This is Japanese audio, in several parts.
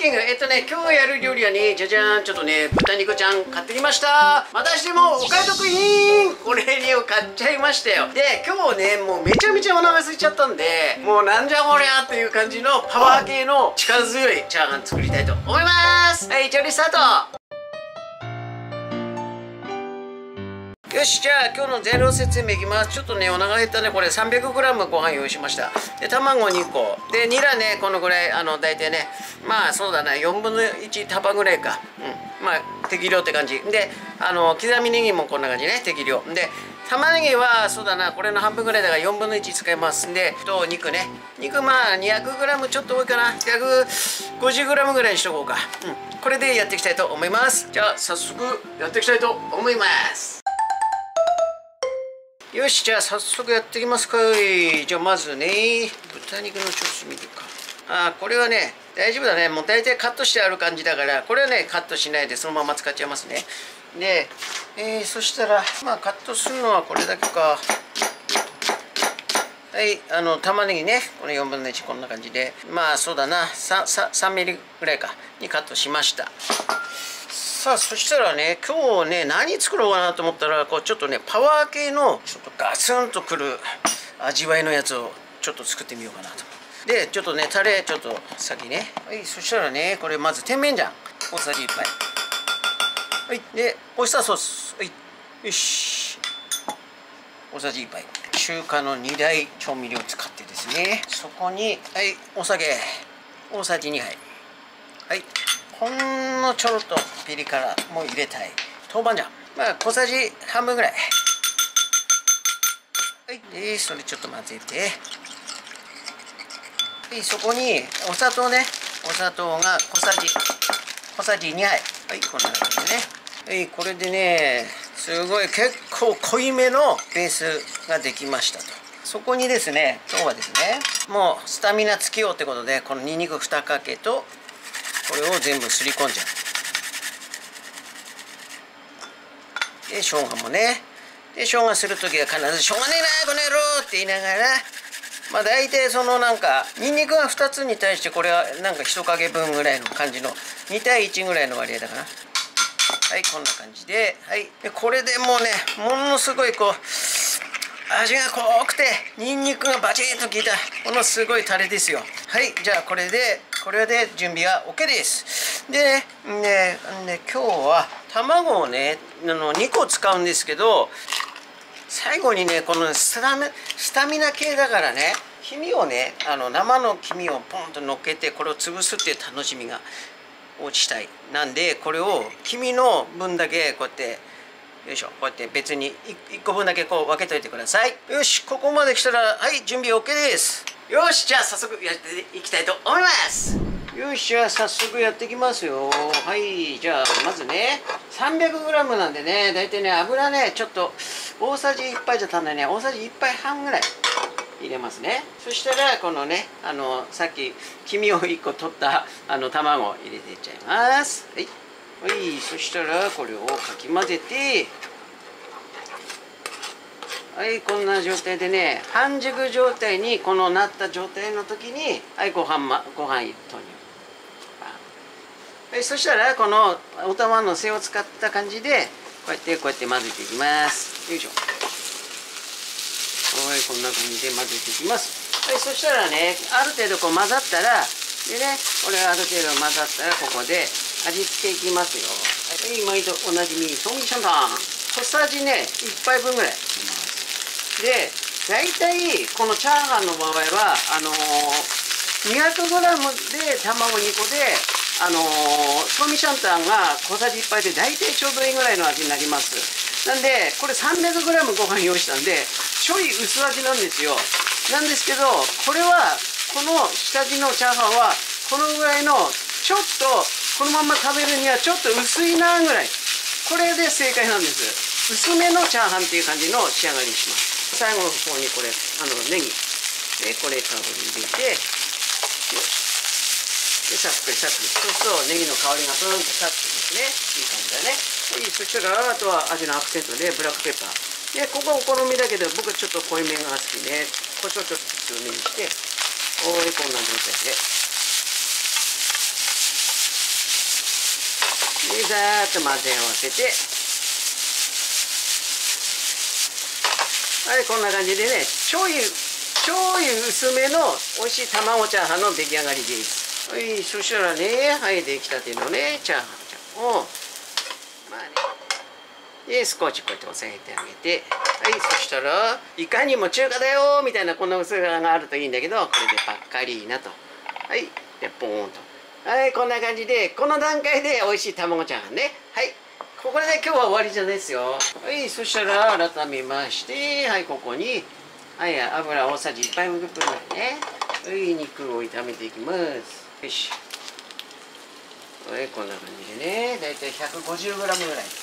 キング。今日やる料理はね、じゃじゃーん、ちょっとね、豚肉ちゃん買ってきました。またしてもお買い得品、これねを買っちゃいましたよ。で、今日ね、もうめちゃめちゃお腹空いちゃったんで、もうなんじゃこりゃっていう感じのパワー系の力強いチャーハン作りたいと思います。はい、調理スタート。よし、じゃあ今日の材料説明いきます。ちょっとね、お腹減ったね。これ 300g ご飯用意しました。で、卵2個。で、ニラね、このぐらい、大体ね、まあそうだな、4分の1束ぐらいか。まあ、適量って感じ。で、刻みネギもこんな感じね、適量。で、玉ねぎは、そうだな、これの半分ぐらいだから4分の1使いますんで、肉ね。肉まあ 200g ちょっと多いかな。150g ぐらいにしとこうか。これでやっていきたいと思います。じゃあ、早速やっていきたいと思います。よし、じゃあ早速やっていきますかい。じゃあまずね、豚肉のちょっと見てか。これはね、大丈夫だね。もう大体カットしてある感じだから、これはね、カットしないでそのまま使っちゃいますね。で、そしたら、まあカットするのはこれだけか。はい、玉ねぎね、この4分の1こんな感じで、まあそうだな、3ミリぐらいか、にカットしました。さあ、そしたらね、今日ね、何作ろうかなと思ったら、こうちょっとね、パワー系のちょっとガツンとくる味わいのやつをちょっと作ってみようかなと。で、ちょっとね、タレちょっと先ね。はい、そしたらね、これまず甜麺醤大さじ1杯。はい、で、オイスターソース。はい、よし。大さじ1杯。中華の2大調味料を使ってですね、そこに、はい、お酒大さじ2杯。はい。ほんのちょろっとピリ辛も入れたい。豆板醤。まあ、小さじ半分ぐらい。はい。で、それちょっと混ぜて。はい、そこにお砂糖ね。お砂糖が小さじ2杯。はい、こんな感じでね。はい、これでね、すごい結構濃いめのベースができましたと。そこにですね、今日はですね、もうスタミナつけようってことで、このニンニク2かけと、これを全部すり込んじゃう。で、生姜もね。で、生姜するときは必ず、しょうがねえな、この野郎って言いながら、まあ大体そのなんか、ニンニクが2つに対してこれはなんか1かけ分ぐらいの感じの、2対1ぐらいの割合だかな。はい、こんな感じで、はい。で、これでもうね、ものすごいこう、味が濃くて、ニンニクがバチッと効いた、このすごいタレですよ。はい、じゃあこれで準備は OK です。で、今日は卵をね、2個使うんですけど、最後にね、このスタミナ系だからね、黄身をね、生の黄身をポンと乗っけて、これを潰すっていう楽しみが落ちたい。なんで、これを黄身の分だけこうやって、よいしょ、こうやって別に1個分だけこう分けといてください。よし、ここまで来たら、はい、準備 OK です。よし、じゃあ早速やっていきたいと思います。よし、じゃあ早速やっていきますよ。はい、じゃあまずね、300g なんでね、大体ね、油ね、ちょっと大さじ1杯じゃ足んないね、大さじ1杯半ぐらい入れますね。そしたら、このね、さっき黄身を1個取った卵を入れていっちゃいます。はい。はい、そしたらこれをかき混ぜて、はい、こんな状態でね、半熟状態にこのなった状態の時に、はい、ご飯投入。はい、そしたらこのお玉の背を使った感じでこうやって混ぜていきます。よいしょ。はい、こんな感じで混ぜていきます。はい、そしたらね、ある程度こう混ざったら、でね、これある程度混ざったらここで味付けいきますよ。はい、毎度おなじみソンミシャンタン小さじね1杯分ぐらいで、大体このチャーハンの場合は200g で卵2個でソンミシャンタンが小さじ1杯で大体ちょうどいいぐらいの味になります。なんでこれ 300g ご飯用意したんでちょい薄味なんですよ。なんですけど、これはこの下地のチャーハンはこのぐらいのちょっとこのまま食べるにはちょっと薄いなぐらい、これで正解なんです。薄めのチャーハンっていう感じの仕上がりにします。最後の方にこれネギでこれ香り入れて、でさっくりそうするとネギの香りがプーンと立ってですね、いい感じだね。はい、そしたらあとは味のアクセントでブラックペッパーで、ここはお好みだけど僕はちょっと濃いめが好きで胡椒ちょっと強めにして、おい、こんな状態で。 ざーっと混ぜ合わせて、はい、こんな感じでね、醤油薄めの美味しい卵チャーハンの出来上がりです。はい、そしたらね、はい、出来たてのねチャーハンをまあね、で少しこうやって押さえてあげて、はい、そしたらいかにも中華だよみたいなこんな薄さがあるといいんだけど、これでパッカリーナと、はい、でポーンと、はい、こんな感じでこの段階で美味しい卵チャーハンね、はい、ここで今日は終わりじゃないですよ。はい、そしたら改めまして、はい、ここに、はい、油大さじ1杯分ぐらいね、はい、肉を炒めていきます。よし、はい、こんな感じでね、だいたい 150g ぐらい。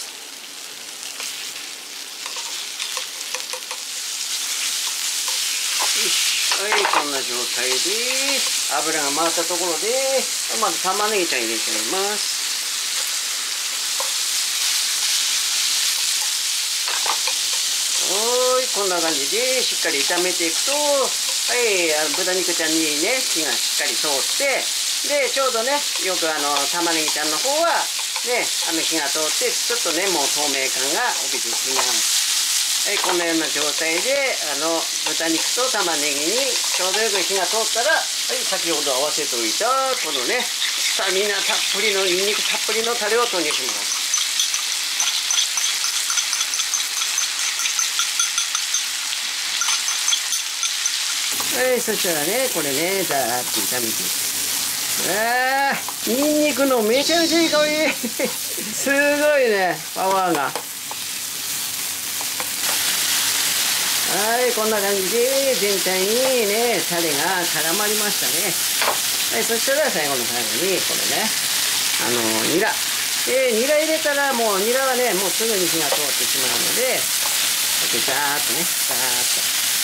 はい、こんな状態で油が回ったところでまず玉ねぎちゃん入れてみます。はい、こんな感じでしっかり炒めていくと、はい、豚肉ちゃんにね火がしっかり通って、でちょうどねよく玉ねぎちゃんの方はね火が通ってちょっとねもう透明感が帯びてきます。はい、こんなような状態で豚肉と玉ねぎにちょうどよく火が通ったら、はい、先ほど合わせておいたこのねスタミナたっぷりのニンニクたっぷりのタレを投入します。はい、そしたらねこれねザーッと炒めていく。ニンニクのめちゃめちゃいい香りすごいねパワーが。はい、こんな感じで全体にねタレが絡まりましたね。はい、そしたら最後の最後にこれねニラでニラ入れたらもうニラはねもうすぐに火が通ってしまうので、こうやってザーッとねザーッと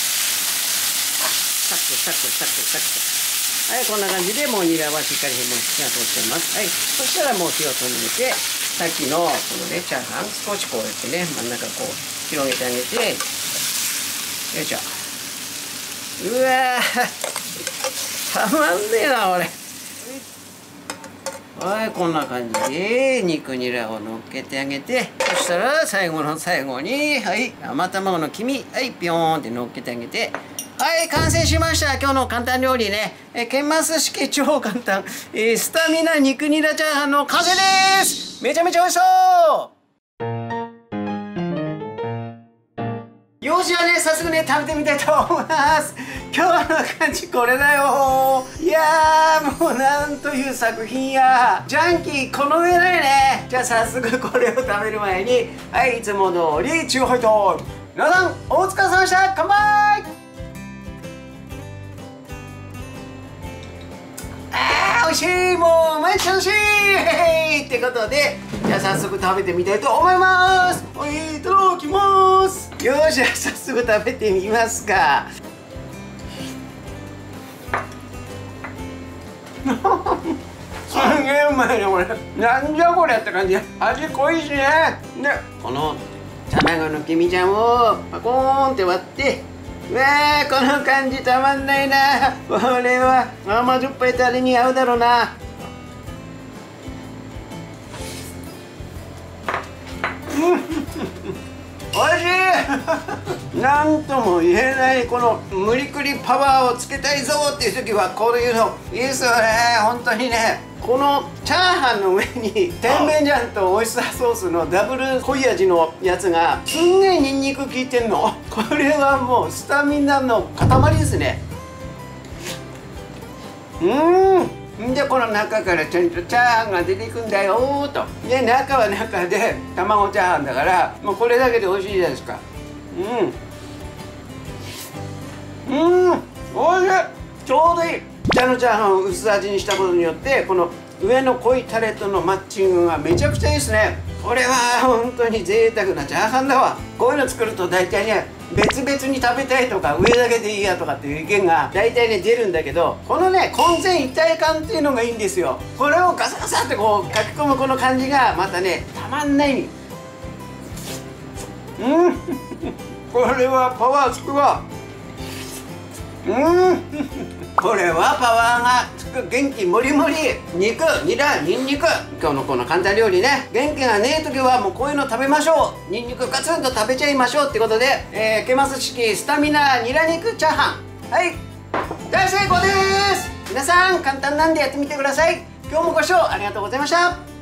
サクサクサクサクと、はい、こんな感じでもうニラはしっかりもう火が通っています。はい、そしたらもう火を止めて、さっきのこのねチャーハン少しこうやってね真ん中こう広げてあげて、よいしょ。うわーたまんねえなこれ。はい、こんな感じで肉ニラをのっけてあげて、そしたら最後の最後にはい生卵の黄身、はいピョーンってのっけてあげて、はい完成しました。今日の簡単料理ね、ケンマス式超簡単、スタミナ肉ニラチャーハンの完成です。めちゃめちゃ美味しそう。よしはね、早速ね、食べてみたいと思います。今日の感じこれだよ。いやー、もうなんという作品や。ジャンキー、この上ないね。じゃあ早速これを食べる前に、はい、いつも通り、チューハイタイム。皆さん、お疲れ様でした。乾杯。美味しい、もう毎日楽しいってことで、じゃあ早速食べてみたいと思います。いただきます。よし、じゃあ早速食べてみますか。すげえうまいねこれ。なんじゃこれって感じ。味濃いしね。でこの卵の黄身ちゃんをパコーンって割って、うわー、この感じたまんないな。これは甘じょっぱいタレに合うだろうな。おいしいなんとも言えないこの無理くりパワーをつけたいぞっていう時はこういうのいいですよね。本当にね、このチャーハンの上に甜麺醤とオイスターソースのダブル濃い味のやつがすんげえニンニク効いてんの。これはもうスタミナの塊ですね。でこの中からちゃんとチャーハンが出ていくんだよーと。で中は中で卵チャーハンだからもうこれだけで美味しいじゃないですか。おいしい。ちょうどいい。下のチャーハンを薄味にしたことによってこの上の濃いタレとのマッチングがめちゃくちゃいいですね。これは本当に贅沢なチャーハンだわ。こういうの作ると大体ね別々に食べたいとか上だけでいいやとかっていう意見が大体ね出るんだけど、このね混然一体感っていうのがいいんですよ。これをガサガサってこう書き込むこの感じがまたねたまんないに。これはパワーつくわ。 これはパワーがつく、元気もりもり。肉、ニラ、ニンニク。今日のこの簡単料理ね、元気がねえ時はもうこういうの食べましょう。ニンニクガツンと食べちゃいましょうってことで、ケマス式スタミナニラ肉チャーハン、はい、大成功です。皆さん簡単なんでやってみてください。今日もご視聴ありがとうございました。